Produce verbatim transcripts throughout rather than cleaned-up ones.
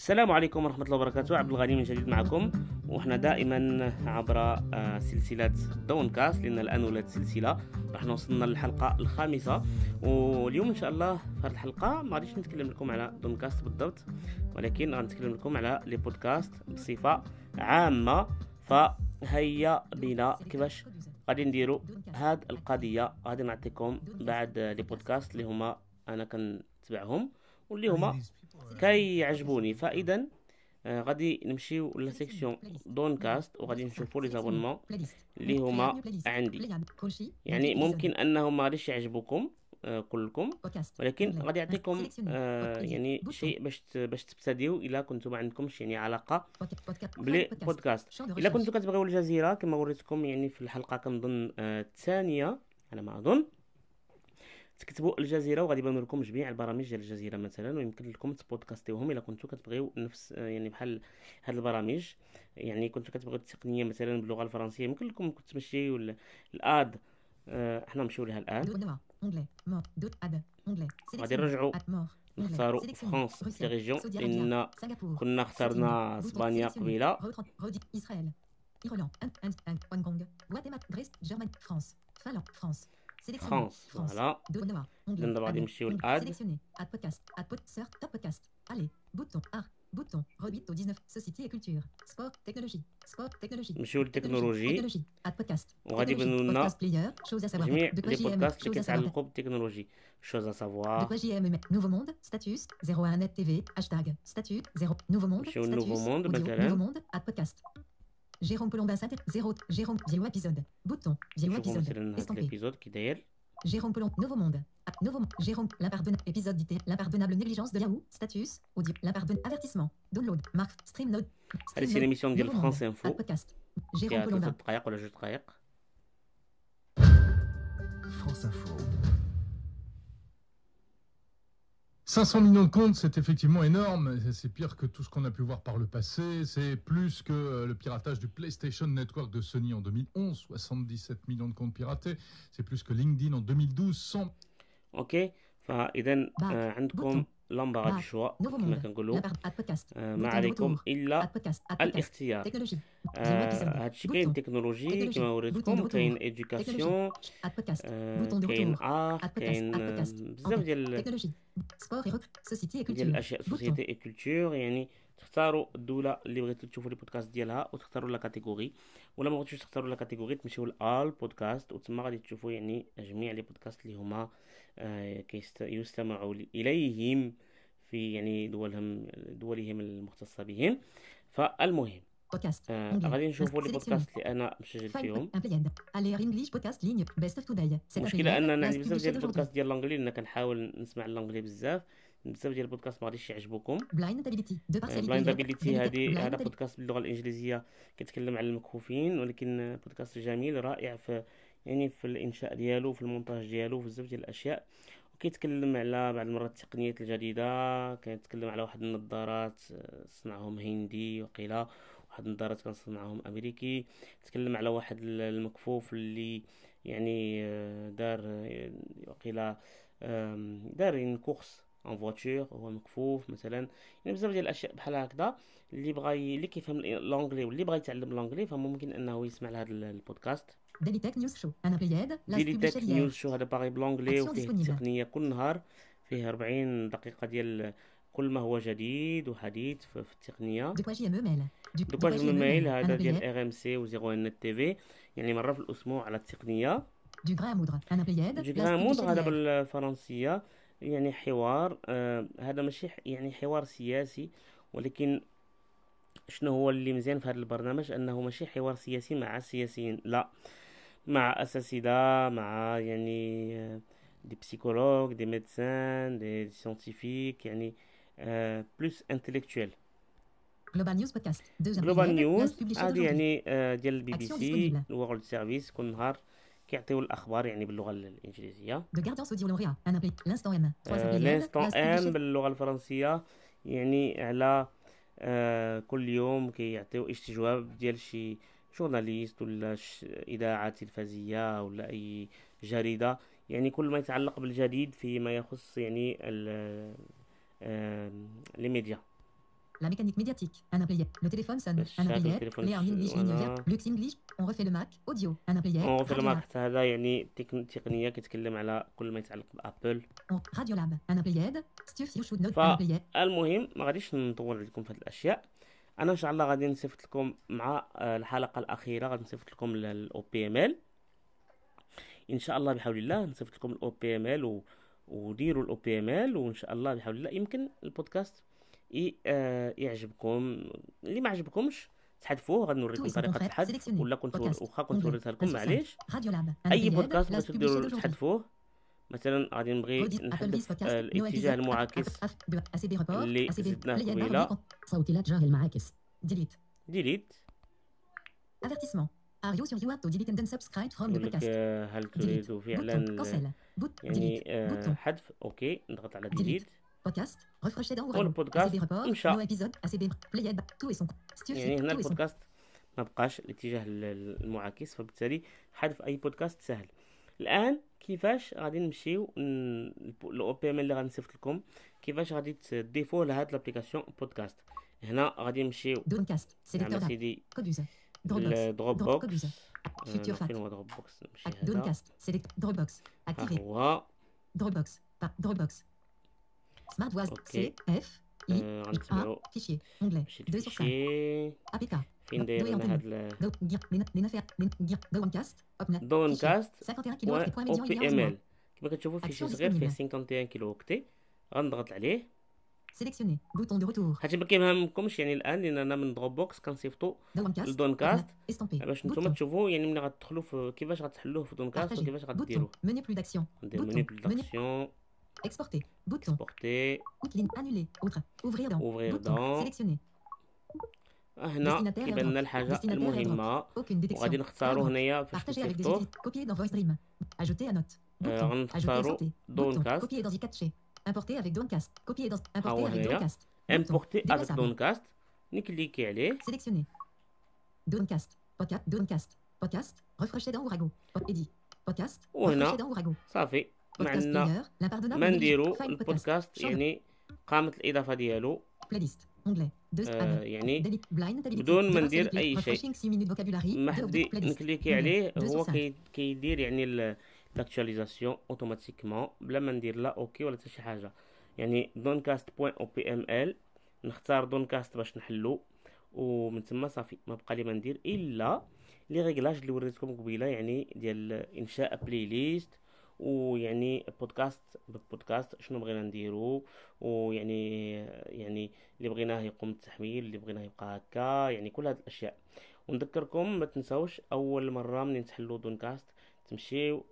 السلام عليكم ورحمة الله وبركاته. عبد الغني من جديد معكم، وإحنا دائما عبر آه، سلسلة دون كاست، لأن الآن ولات سلسلة. راح وصلنا للحلقة الخامسة، واليوم إن شاء الله في هذه الحلقة ما غاديش نتكلم لكم على دون كاست بالضبط، ولكن غنتكلم لكم على لي بودكاست بصفة عامة. فهيا بنا كيفاش غادي نديروا هاد القضية. غادي نعطيكم بعد لي بودكاست اللي هما أنا كنتبعهم واللي هما كي يعجبوني. فاذا آه غادي نمشيو لسيكسيون دون كاست، وغادي نشوفوا لي زابونمون اللي هما عندي. يعني ممكن انهم ما غاديش يعجبوكم آه كلكم، ولكن غادي يعطيكم آه يعني شيء باش باش تبتديو الا كنتو ما عندكمش يعني علاقه بلي بودكاست. الا كنتو كتبغيو الجزيره كما وريتكم يعني في الحلقه كنظن الثانيه آه على ما اظن، تكتبوا الجزيره وغادي يبانوا لكم جميع البرامج ديال الجزيره مثلا، ويمكن لكم تبودكاستيوهم الا كنتو كتبغيو نفس يعني بحال هاد البرامج. يعني كنتو كتبغيو التقنيه مثلا باللغه الفرنسيه، يمكن لكم تمشيو الاد. آه احنا نمشيو لها الان. غادي نرجعوا نختاروا فرنسا في ريجيون، لان كنا اخترنا اسبانيا قبيله. فرنسا فوالا. دابا غادي نمشيو لاد. نمشيو للتكنولوجي، وغادي يبانوا لنا جميع لي بودكاست اللي كيتعلقوا بالتكنولوجي. شوز ا سافوار. نوفو موند ستاتوس زيرو واحد نت تي في هاشتاغ ستاتوس زيرو نوفو موند نمشيو لنوفو موند مثلا. نوفو موند بودكاست جيروم بولومبا سانتر زيرو جيروم فيلو ابيزود بوتون فيلو نشوفوا ابيزود مثلا هاد اسطمبي الابيزود كي داير. جيروم بولوم نوفو موند نوفو جيروم ل'impardonnable épisode dité l'impardonnable négligence de Yahoo statut audio l'impardonnable avertissement download marque stream node هادي سي ليميسيون ديال فرانس انفو، بودكاست فيها جيروم ثلاثة بولومبا دقائق ولا جوج دقائق. France Info. cinq cents millions de comptes, c'est effectivement énorme. C'est pire que tout ce qu'on a pu voir par le passé. C'est plus que le piratage du PlayStation Network de Sony en deux mille onze, soixante-dix-sept millions de comptes piratés. C'est plus que LinkedIn en deux mille douze, cent. اوكي، فاذا آه عندكم لمبه غادي شوا كما كنقولوا. آه ما عليكم الا الاختيار. آه هادشي كاين تكنولوجي كما وريتكم، كاين ايدوكاسيون، آه كاين ار، كاين آه بزاف ديال ديال الاشياء. سوسيتي اي كولتور، يعني تختاروا الدوله اللي بغيتو تشوفوا لي بودكاست ديالها وتختاروا لا كاتيجوري، ولا ما بغيتوش تختاروا لا كاتيجوري تمشيو لال بودكاست، وتما غادي تشوفوا يعني جميع لي بودكاست اللي هما آه يستمع اليهم في يعني دولهم دولهم المختصه بهم. فالمهم آه غادي نشوفوا لي بودكاست اللي انا مسجل فيهم. المشكله اننا عندي بزاف ديال البودكاست ديال الانجلي، لان كنحاول نسمع الانجلي بزاف. بزاف ديال البودكاست ما غاديش يعجبوكم. بلايندابيليتي هذه هذا بودكاست باللغه الانجليزيه كيتكلم على المكفوفين، ولكن بودكاست جميل رائع في يعني في الانشاء ديالو، في المونتاج ديالو، في بزاف ديال الاشياء. وكيتكلم على بعض المرات التقنيات الجديده. كيتكلم على واحد النظارات صنعهم هندي وقيله، واحد النظارات كنصنعهم امريكي. تكلم على واحد المكفوف اللي يعني دار وقيله دار كورس ان فواتور، هو مكفوف مثلا. يعني بزاف ديال الاشياء بحال هكذا. اللي بغى اللي كيفهم الانجلي واللي بغى يتعلم الانجلي فممكن انه يسمع لهذا البودكاست. ديلي تك نيوز شو انا بلياد ديلي تك نيوز شو هذا باغي بالانجلي وفيه التقنيه كل نهار، فيه أربعين دقيقه ديال كل ما هو جديد وحديث في التقنيه. دو جي ام ميل دو كوا جو ميل هذا ديال ار ام سي و صفر ان تي في، يعني مره في الاسبوع على التقنيه. دو غران مودر انا بلياد دو غران مودر هذا بالفرنسيه، يعني حوار. آه هذا ماشي يعني حوار سياسي، ولكن شنو هو اللي مزيان في هذا البرنامج انه ماشي حوار سياسي مع السياسيين، لا، مع اساتذه، مع يعني دي بسيكولوج، دي ميدسان، دي سيانتيفيك، يعني آه بلوس انتليكتويل. جلوبال نيوز بودكاست جلوبال نيوز هذه يعني آه ديال البي بي سي وورلد سيرفيس، كل نهار كيعطيو الاخبار يعني باللغه الانجليزيه. دو غارديان سو ديو لوريا انا بلي لانستون ام لانستون ام باللغه الفرنسيه، يعني على آه كل يوم كيعطيو استجواب ديال شي جورناليست ولا اذاعه تلفزيونيه ولا اي جريده، يعني كل ما يتعلق بالجديد فيما يخص يعني ال آه لي ميديا. La mécanique médiatique. Un implayette. Le téléphone sonne. Un الشات implayette. والتليفون Léa en English ligne فوالا. verte. Lux English. On refait le Mac. Audio. Un implayette. اون في Radio المارك Lab. حتى هذا يعني تكن- تقنيه كيتكلم على كل ما يتعلق بابل. On- Radio Lab. Un implayette. Stuff you should know. Un ف- implayette. المهم ما غاديش نطول عليكم في هذه الاشياء. انا ان شاء الله غادي نصيفط لكم مع آه، الحلقه الاخيره غادي نصيفط لكم الاو بي ام ال ان شاء الله بحول الله. نصيفط لكم الاو بي ام ال وديروا الاو بي ام ال وان شاء الله بحول الله يمكن البودكاست ي- آه، يعجبكم. اللي ما عجبكمش تحذفوه. غادي نوريكم Tout et son طريقه contraire, الحذف sélectionné. ولا كنت Podcast. واخا كنت Onglet. وريتها لكم un sur cinq. معليش. Radio Lab. Un اي implayette. بودكاست Place بغيتو publiée ديروا d'aujourd'hui. تحذفوه. مثلا غادي نبغي Audit. Applebee's نحذف podcast. آه، No الاتجاه episode. المعاكس Af- de A C B report. اللي A C B. زدناه Played قبيله. barre d'écran. صوتيات جاهل المعاكس. Delete. ديليت. Avertissement. Are you sure you want to delete and unsubscribe from the يقول لك podcast? آه، هل Delete. تريد فعلا Bouton. Cancel. Boot. يعني Delete. آه، Bouton. حذف. اوكي نضغط على Delete. ديليت. Podcast. Refresh dans Oh, le Ourago. podcast A C B report. مشى. No episode. A C B. Played. Tout et son. Stuff. يعني هنا Tout et son. البودكاست ما بقاش الاتجاه ال- المعاكس فبالتالي حذف اي بودكاست سهل. الان كيفاش غادي نمشيو الاو بي ام اللي غادي نصيفط لكم كيفاش غادي تضيفوه لهاد لابليكاسيون بودكاست. هنا غادي نمشيو Downcast. نعم Sélecteur d'app. سيدي Cobuz. Dropbox. الدروب Dro- بوكس. Cobuz. Future Fact. فين هو دروب بوكس؟ نمشي Ac- هذا. Downcast. Select. Dropbox. ها Activé. هو. Dropbox. Pas. Dropbox. Smart Voice. Ok. C. F. I. آه، غنتبعو A. Fichier. Onglet. مشي deux sur cinq. الفيشي. A P K. فين داير Doué لنا antenne. هاد ال- Do. Gear. Lena. Lena Fer. Lena. Gear. Downcast. Opnet. دونكاست cinquante et un و kilos. trois او millions بي hier ام mois. ال. كما كتشوفوا فيشي Action صغير فيه disponible. خمسة وخمسين كيلو اوكتي. غنضغط عليه. Sélectionné. Bouton de retour. هادشي ما كيهمكمش يعني الان لان انا من دروب بوكس كنصيفطو Downcast. الدونكاست Opnet. Estampé. باش نتوما Bouton. تشوفوا يعني ملي غتدخلوا في كيفاش غتحلوه في دونكاست Partager. وكيفاش Bouton. غديروه. Menu plus d'action. ندير Bouton. مني Menu. داكسيون Exporter. Bouton. اكسبورتي Outline annulé. Autre. Ouvrir dans. Ouvrir Bouton. dans. Sélectionné. هنا Destinataire كيبان لنا airdrop. الحاجه Destinataire المهمه Aucune détection. وغادي نختاروا Airdrop. هنايا فاش Partager avec des نصيفطوه. outils. Copier dans VoiceDream. Ajouter à note. Euh, Bouton. on Ajouter ختاروا santé. Downcast. Bouton. Copier dans iCatché. Importer avec Downcast. Copier dans. Ah Importer ouais, avec là. Downcast. امبورتي افيك Déplaçable. دونكاست. نكليكي عليه. Sélectionné. Downcast. Podcast. Downcast. Podcast. Refresh dans Ourago. Edit. Podcast. وهنا Refresh dans Ourago. صافي ما Podcast عندنا player. L'impardonnable. ما oblige. نديرو File podcast. البودكاست Chambre. يعني قامت الاضافه ديالو. Playlist. Onglet. Deux. آه Panel. يعني Delete. Blind. Ability. بدون ما Device ندير replay. أي شيء. Refreshing six minutes vocabulary. ما Deux حدي update. Playlist. نكليكي Onglet. عليه deux هو sur cinq. كي كيدير يعني لاكtualisation اوتوماتيكمون بلا ما ندير لا اوكي ولا حتى شي حاجه. يعني دونكاست بوين او بي ام ال نختار دونكاست باش نحلو ومن تما صافي ما بقى لي ما ندير الا لي ريغلاج اللي وريتكم قبيله يعني ديال انشاء بلاي ليست ويعني بودكاست بالبودكاست شنو بغينا نديرو ويعني يعني اللي بغيناه يقوم بالتحميل اللي بغيناه يبقى هكا يعني كل هاد الاشياء. ونذكركم ما تنساوش اول مره منين تحلوا دونكاست تمشيو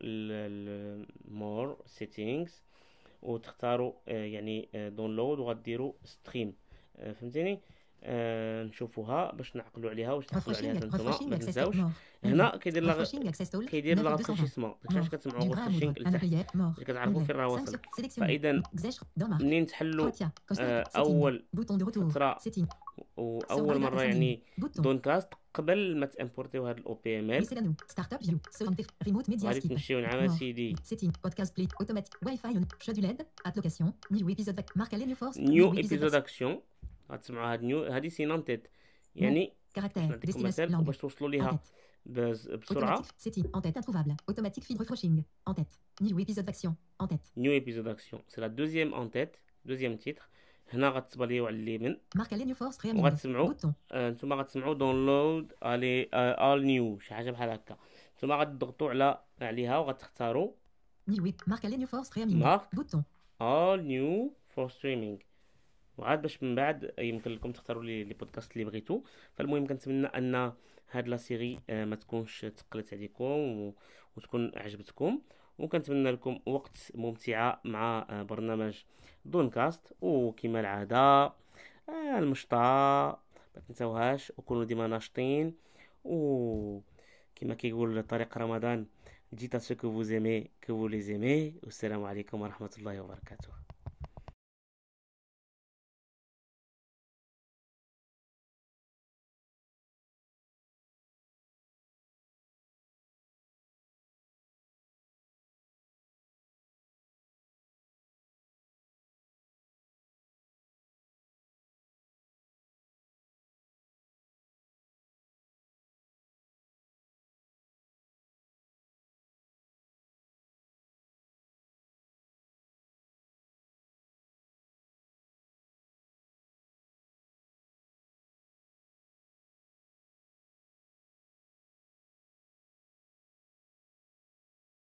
للمور سيتينغز وتختاروا آه، يعني داونلود وغديروا ستريم. فهمتيني؟ آه نشوفوها باش نعقلوا عليها واش تعقلوا عليها Refreshing. نتوما Refreshing. ما Access تنساوش. mort. هنا كيدير لا Refreshing access tool. كيدير لا neuf deux cent vingt. رافريشيسمون داكشي Mort. كتسمعوا Du grain à رافريشينغ moudre. Un لتحت impayette. Mort. اللي كتعرفوا فين راه Onglet. وصل. cinq sur- Sélectionné. فاذا Xesh. Dans marque. منين تحلوا Kotia. Costar. آه، Setting. اول Bouton de retour. فتره Setting. واول مره يعني Bouton. دونكاست قبل ما تامبورتيو هذا الاو بي ام ال Laissez la nous. Startup view. Second def- Remote media غادي skip. تمشيو نعم Mort. سيدي. Setting. Podcast play. Automatique. Wi-Fi on. Scheduled. Application. New episode. Marque à New force. نيو New episode. ايبيزود اكسيون غتسمعوا هاد نيو هادي سينون تيت يعني باش Caractère. نعطيكم Destination. مثال Langue. وباش توصلوا En ليها tête. بز- بسرعه. Automatique. Setting. En tête introuvable. Automatique feed refreshing. En tête. New episode d'action. En tête. نيو ايبيزود اكسيون سي لا دوزيام اون تيت دوزيام تيتر. هنا غتباليو على اليمين Marque à New force. Réamin. وغتسمعوا Bouton. آه، نتوما غتسمعوا داونلود الي ال نيو شي حاجه بحال هكا. نتوما غتضغطوا على عليها وغتختاروا New web. Marque à New force. Réamin. مارك Bouton. all new for streaming. وعاد باش من بعد يمكن لكم تختاروا لي لي بودكاست اللي بغيتو. فالمهم كنتمنى ان هاد لا سيري آه، ما تكونش تقلت عليكم و... وتكون عجبتكم وكنتمنى لكم وقت ممتعه مع آه، برنامج دونكاست وكما العاده آه، المشطه ما تنساوهاش وكونوا ديما ناشطين وكما كيقول طريق رمضان ديت à ceux que vous aimez que vous les aimez والسلام عليكم ورحمه الله وبركاته.